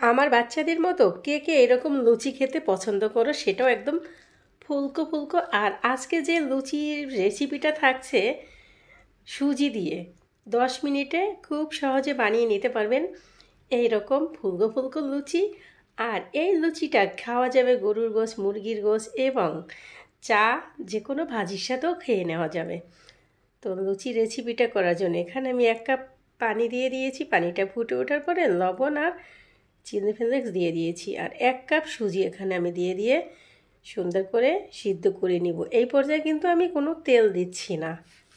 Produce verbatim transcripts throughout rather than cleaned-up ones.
আমার বাচ্চাদের মতো কে কে এরকম লুচি খেতে পছন্দ করো সেটাও একদম ফুলকো ফুলকো। আর আজকে যে লুচির রেসিপিটা থাকছে সুজি দিয়ে, দশ মিনিটে খুব সহজে বানিয়ে নিতে পারবেন এই রকম ফুলকো ফুলকো লুচি। আর এই লুচিটা খাওয়া যাবে গরুর গোশ, মুরগির গোশ এবং চা, যে কোনো ভাজির সাথেও খেয়ে নেওয়া যাবে। তো লুচি রেসিপিটা করার জন্য এখানে আমি এক কাপ পানি দিয়ে দিয়েছি। পানিটা ফুটে ওঠার পরে লবণ আর চিলি ফ্লেক্স দিয়ে দিয়েছি, আর এক কাপ সুজি এখানে আমি দিয়ে দিয়ে সুন্দর করে সিদ্ধ করে নিব। এই পর্যায়ে কিন্তু আমি কোনো তেল দিচ্ছি না।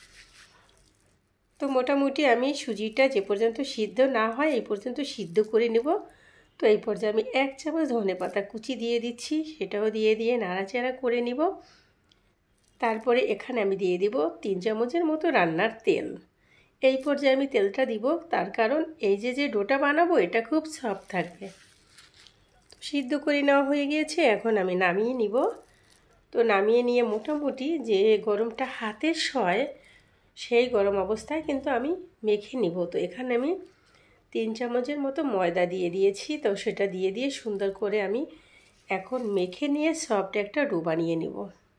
তো মোটামুটি আমি সুজিটা যে পর্যন্ত সিদ্ধ না হয় এই পর্যন্ত সিদ্ধ করে নেব। তো এই পর্যায়ে আমি এক চামচ ধনে পাতা কুচি দিয়ে দিচ্ছি, সেটাও দিয়ে দিয়ে নাড়াচাড়া করে নিব। তারপরে এখানে আমি দিয়ে দিব তিন চামচের মতো রান্নার তেল। এই পর্যায়ে আমি তেলটা দিব, তার কারণ এই যে যে ডোটা বানাবো এটা খুব সফট থাকবে। সিদ্ধ করে নেওয়া হয়ে গিয়েছে, এখন আমি নামিয়ে নিব। তো নামিয়ে নিয়ে মোটামুটি যে গরমটা হাতে সয় সেই গরম অবস্থায় কিন্তু আমি মেখে নিব। তো এখানে আমি তিন চামচের মতো ময়দা দিয়ে দিয়েছি। তো সেটা দিয়ে দিয়ে সুন্দর করে আমি এখন মেখে নিয়ে সফট একটা ডো বানিয়ে নিব।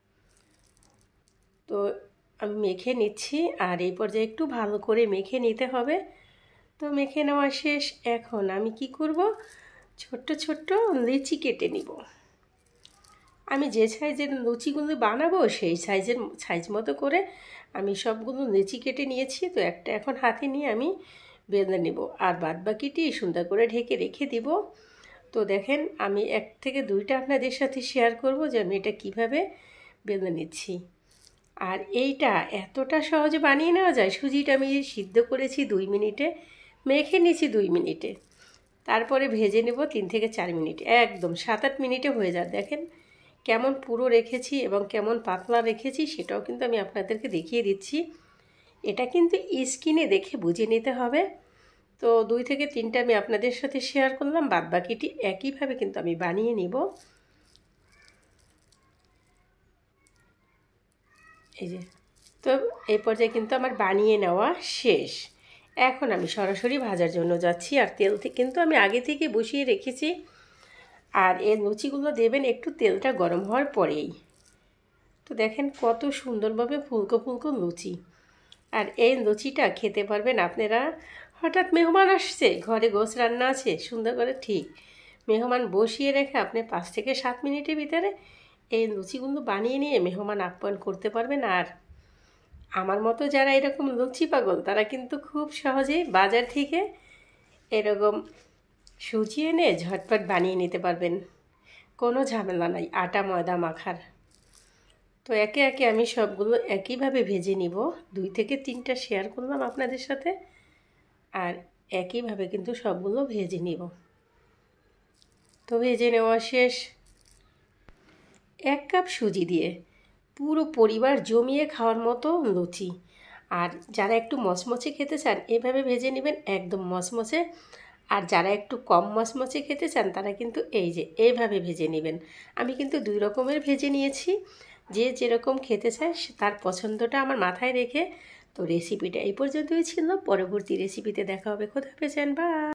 তো আমি মেখে নিচ্ছি, আর এই পর্যায়ে একটু ভালো করে মেখে নিতে হবে। তো মেখে নেওয়া শেষ। এখন আমি কি করব, ছোট্ট ছোট্ট লিচি কেটে নিব। আমি যে সাইজের লুচিগুলো বানাবো সেই সাইজের সাইজ মতো করে আমি সবগুলো লিচি কেটে নিয়েছি। তো একটা এখন হাতে নিয়ে আমি বেঁধে নেব, আর বাদ বাকিটি সুন্দর করে ঢেকে রেখে দিব। তো দেখেন আমি এক থেকে দুইটা আপনাদের সাথে শেয়ার করব যে আমি এটা কীভাবে বেঁধে নিচ্ছি। আর এইটা এতটা সহজে বানিয়ে নেওয়া যায়। সুজিটা আমি সিদ্ধ করেছি দুই মিনিটে, মেখে নিয়েছি দুই মিনিটে, তারপরে ভেজে নেব তিন থেকে চার মিনিট, একদম সাত আট মিনিটে হয়ে যায়। দেখেন কেমন পুরো রেখেছি এবং কেমন পাতলা রেখেছি সেটাও কিন্তু আমি আপনাদেরকে দেখিয়ে দিচ্ছি। এটা কিন্তু স্কিনে দেখে বুঝে নিতে হবে। তো দুই থেকে তিনটা আমি আপনাদের সাথে শেয়ার করলাম, বাদ বাকিটি একইভাবে কিন্তু আমি বানিয়ে নিব। এই যে, তো এই পর্যায়ে কিন্তু আমার বানিয়ে নেওয়া শেষ। এখন আমি সরাসরি ভাজার জন্য যাচ্ছি। আর তেল কিন্তু আমি আগে থেকে বসিয়ে রেখেছি। আর এই লুচিগুলো দেবেন একটু তেলটা গরম হওয়ার পরেই। তো দেখেন কত সুন্দরভাবে ফুলকো ফুলকো লুচি। আর এই লুচিটা খেতে পারবেন আপনারা, হঠাৎ মেহমান আসছে, ঘরে গোশ রান্না আছে সুন্দর করে, ঠিক মেহমান বসিয়ে রেখে আপনি পাঁচ থেকে সাত মিনিটের ভিতরে এই লুচিগুলো বানিয়ে নিয়ে মেহমান আপ্যায়ন করতে পারবেন। আর আমার মতো যারা এরকম লুচি পাগল তারা কিন্তু খুব সহজেই বাজার থেকে এরকম সুজি এনে ঝটপট বানিয়ে নিতে পারবেন, কোনো ঝামেলা নাই আটা ময়দা মাখার। তো একে একে আমি সবগুলো একইভাবে ভেজে নিব। দুই থেকে তিনটা শেয়ার করলাম আপনাদের সাথে, আর একইভাবে কিন্তু সবগুলো ভেজে নিব। তো ভেজে নেওয়া শেষ। এক কাপ সুজি দিয়ে পুরো পরিবার জমিয়ে খাওয়ার মতো লুচি। আর যারা একটু মচমচে খেতে চান এভাবে ভেজে নেবেন, একদম মচমচে। আর যারা একটু কম মচমচে খেতে চান তারা কিন্তু এই যে এইভাবে ভেজে নেবেন। আমি কিন্তু দুই রকমের ভেজে নিয়েছি, যে যেরকম খেতে চায় তার পছন্দটা আমার মাথায় রেখে। তো রেসিপিটা এই পর্যন্তই ছিল, পরবর্তী রেসিপিতে দেখা হবে। খোদা হাফেজ, বা